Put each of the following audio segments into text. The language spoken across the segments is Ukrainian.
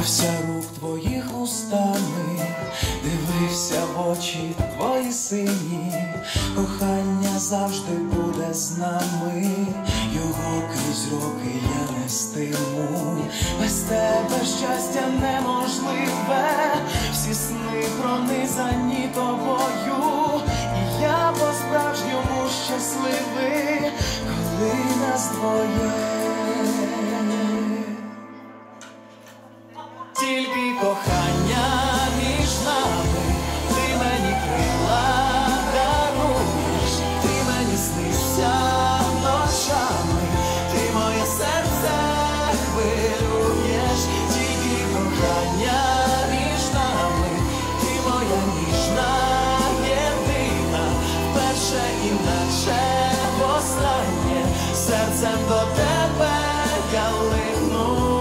торкався рук твоїх устами, дивився в очі твої сині, кохання завжди буде з нами, його крізь роки я нестиму. Без тебе щастя неможливе, всі сни пронизані тобою, і я по-справжньому щасливий, коли нас двоє. Тільки кохання між нами, ти мені крила даруєш, ти мені снишся ночами, ти моє серце хвилюєш. Тільки кохання між нами, ти моя ніжна єдина, вперше і наче востаннє, серцем до тебе я лину.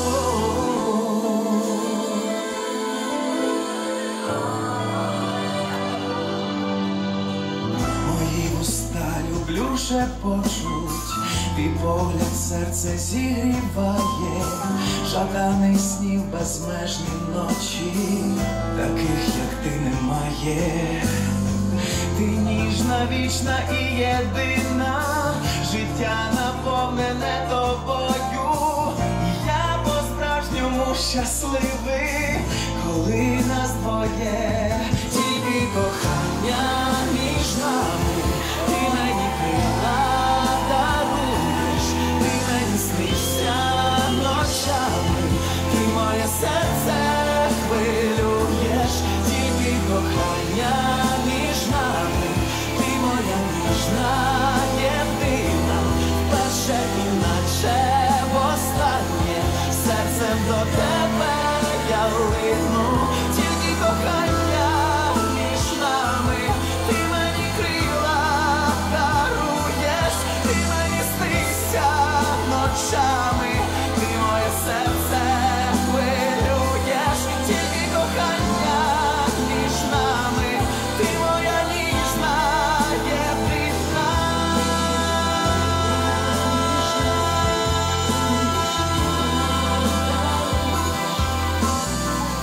Люблю шепочуть, твій погляд серце зігріває, жаданий снів безмежні ночі, таких як ти немає. Ти ніжна, вічна і єдина, життя наповнене тобою, і я по-справжньому щасливий, коли нас двоє. Тільки кохання між нами, ти мені крила даруєш, ти мені снишся ночами, ти моє серце хвилюєш. Тільки кохання між нами, ти моя ніжна єдина, вперше і наче востаннє, серцем до тебе я лину. Тільки кохання між нами, ти мені крила даруєш, ти мені снишся ночами, ти моє серце хвилюєш. Тільки кохання між нами, ти моя ніжна єдина.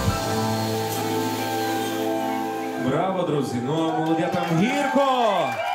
Браво, друзі! Ну а молодятам гірко!